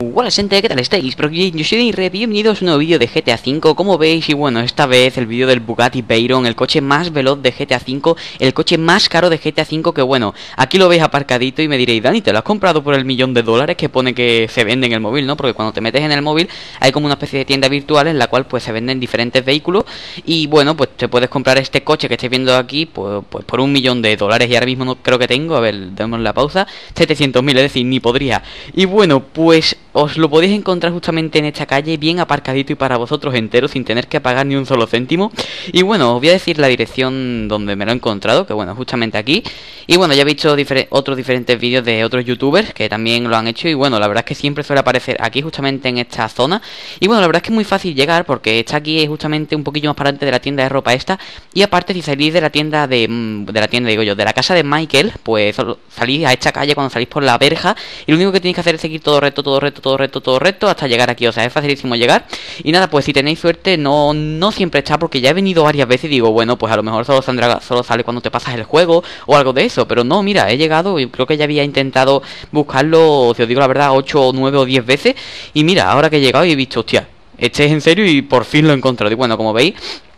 Hola gente, ¿qué tal estáis? Yo soy Red, bienvenidos a un nuevo vídeo de GTA V, como veis, y bueno, esta vez el vídeo del Bugatti Veyron, el coche más veloz de GTA V, el coche más caro de GTA V, que bueno, aquí lo veis aparcadito y me diréis, Dani, ¿te lo has comprado por el $1.000.000 que pone que se vende en el móvil, no? Porque cuando te metes en el móvil hay como una especie de tienda virtual en la cual pues se venden diferentes vehículos y bueno, pues te puedes comprar este coche que estáis viendo aquí pues por $1.000.000 y ahora mismo no creo que tengo, a ver, demos la pausa, 700.000, es decir, ni podría. Y bueno, pues os lo podéis encontrar justamente en esta calle, bien aparcadito y para vosotros entero, sin tener que pagar ni un solo céntimo. Y bueno, os voy a decir la dirección donde me lo he encontrado, que bueno, justamente aquí. Y bueno, ya he visto otros diferentes vídeos de otros youtubers que también lo han hecho. Y bueno, la verdad es que siempre suele aparecer aquí, justamente en esta zona. Y bueno, la verdad es que es muy fácil llegar, porque está aquí justamente un poquillo más para adelante de la tienda de ropa esta. Y aparte, si salís de la tienda de la casa de Michael, pues salís a esta calle cuando salís por la verja. Y lo único que tenéis que hacer es seguir todo recto, todo recto, todo recto, todo recto hasta llegar aquí, o sea, es facilísimo llegar. Y nada, pues si tenéis suerte, no siempre está, porque ya he venido varias veces y digo, bueno, pues a lo mejor solo sale cuando te pasas el juego o algo de eso, pero no, mira, he llegado y creo que ya había intentado buscarlo, si os digo la verdad, 8, 9 o 10 veces. Y mira, ahora que he llegado y he visto, hostia, este es en serio y por fin lo he encontrado. Y bueno, como veis,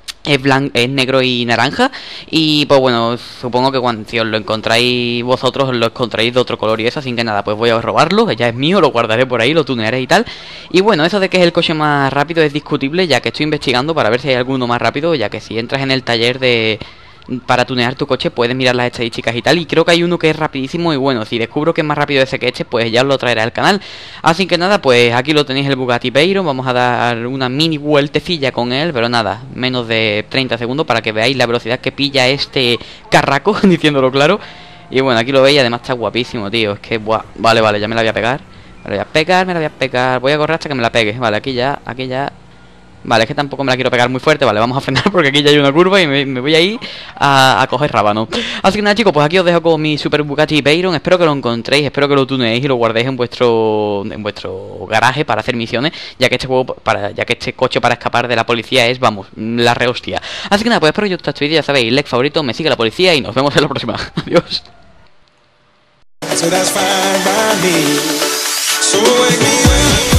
es negro y naranja. Y pues bueno, supongo que cuando si os lo encontráis vosotros, os lo encontráis de otro color y eso. Así que nada, pues voy a robarlo, que ya es mío, lo guardaré por ahí, lo tunearé y tal. Y bueno, eso de que es el coche más rápido es discutible, ya que estoy investigando para ver si hay alguno más rápido. Ya que si entras en el taller para tunear tu coche puedes mirar las estadísticas y tal, y creo que hay uno que es rapidísimo. Y bueno, si descubro que es más rápido ese que este, pues ya os lo traeré al canal. Así que nada, pues aquí lo tenéis, el Bugatti Veyron. Vamos a dar una mini vueltecilla con él, pero nada, menos de 30 segundos para que veáis la velocidad que pilla este carraco, diciéndolo claro. Y bueno, aquí lo veis, además está guapísimo, tío. Es que, buah, vale, ya me la voy a pegar. Me la voy a pegar, voy a correr hasta que me la pegue. Vale, aquí ya. Vale, es que tampoco me la quiero pegar muy fuerte. Vale, vamos a frenar porque aquí ya hay una curva y me voy a ir a coger rábano. Así que nada, chicos, pues aquí os dejo con mi Super Bugatti Veyron. Espero que lo encontréis, espero que lo tuneéis y lo guardéis en vuestro garaje para hacer misiones, ya que este coche para escapar de la policía es, vamos, la rehostia. Así que nada, pues espero que os guste este vídeo, ya sabéis, like, favorito, me sigue la policía y nos vemos en la próxima. Adiós. So that's fine by me. So wake me up.